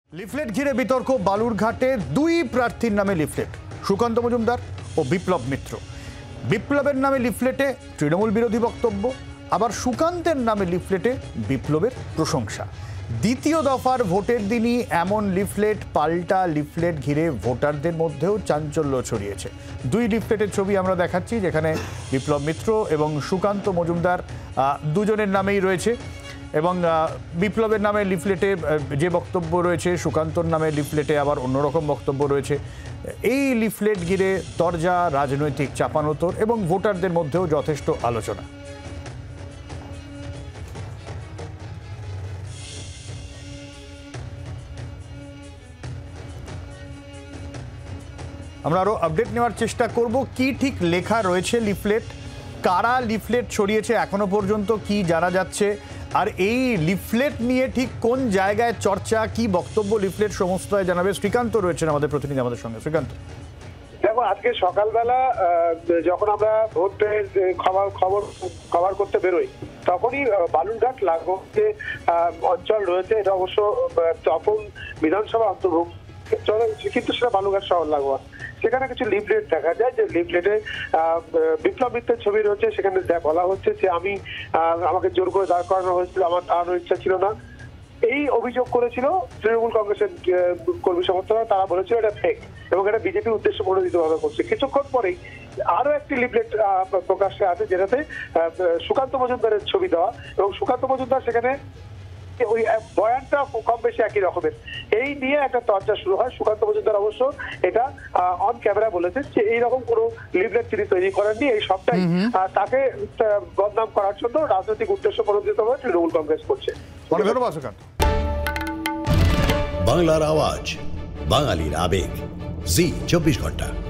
Leaflet ঘিরে বিতর্ক বালুরঘাটে দুই প্রার্থীর নামে লিফলেট, সুকান্ত মজুমদার ও বিপ্লব মিত্র। বিপ্লবের নামে লিফলেটে তৃণমূল বিরোধী বক্তব্য, আবার সুকান্তের নামে লিফলেটে বিপ্লবের প্রশংসা। দ্বিতীয় দফার ভোটের দিনই এমন লিফলেট, পাল্টা লিফলেট ঘিরে ভোটারদের মধ্যেও চাঞ্চল্য ছড়িয়েছে। দুই লিফলেটের ছবি আমরা দেখাচ্ছি, যেখানে বিপ্লব মিত্র এবং সুকান্ত মজুমদার দুজনের নামেই রয়েছে। এবং বিপ্লবের নামে লিফলেটে যে বক্তব্য রয়েছে, সুকান্তর নামে লিফলেটে আবার অন্যরকম বক্তব্য রয়েছে। এই লিফলেট ঘিরে তরজা, রাজনৈতিক চাপানোতর এবং ভোটারদের মধ্যেও যথেষ্ট আলোচনা। আমরা আরও আপডেট নেওয়ার চেষ্টা করব, কি ঠিক লেখা রয়েছে লিফলেট, কারা লিফলেট ছড়িয়েছে এখনো পর্যন্ত কি জানা যাচ্ছে, আর এই লিফলেট নিয়ে ঠিক কোন জায়গায় চর্চা, কি বক্তব্য লিফলেট সমস্তই জানাবে। শ্রীকান্ত রয়েছেন আমাদের প্রতিনিধি আমাদের সঙ্গে। শ্রীকান্ত, দেখো, আজকে সকালবেলা যখন আমরা ভোটের খবর করতে বেরোই, তখনই বালুরঘাট লাগোয়া যে অঞ্চল রয়েছে, এটা অবশ্য তপন বিধানসভা অন্তর্ভুক্ত, কিন্তু সেটা বালুরঘাট শহর লাগোয়া। সেখানে কিছু লিফলেট দেখা যায়, যে লিফলেটে বিপ্লব মিত্রের ছবি রয়েছে। সেখানে বলা হচ্ছে যে আমাকে জোর করে দাঁড় করানো হয়েছিল, আমার দাঁড়ানোর ইচ্ছা ছিল না। এই অভিযোগ করেছিল তৃণমূল কংগ্রেসের কর্মী সমর্থকরা। তারা বলেছিল এটা ফেক এবং এটা বিজেপির উদ্দেশ্য প্রণোদিত ভাবে করছে। কিছুক্ষণ পরেই আরো একটি লিফলেট প্রকাশ্যে আসে, যেটাতে সুকান্ত মজুমদারের ছবি দেওয়া, এবং সুকান্ত মজুমদার সেখানে ওই বয়ানটা কম বেশি একই রকমের। এই নিয়ে একটা চর্চা শুরু হয়। সুকান্ত মজুমদার অবশ্য এটা অন ক্যামেরা বলেছেন যে এইরকম কোনো লিফলেট তিনি তৈরি করেননি, এই সবটাই তাকে বদনাম করার জন্য রাজনৈতিক উদ্দেশ্য প্রণোদিত ভাবে তৃণমূল কংগ্রেস করছে। বাংলার আওয়াজ, বাঙালির আবেগ, জি 24 ঘন্টা।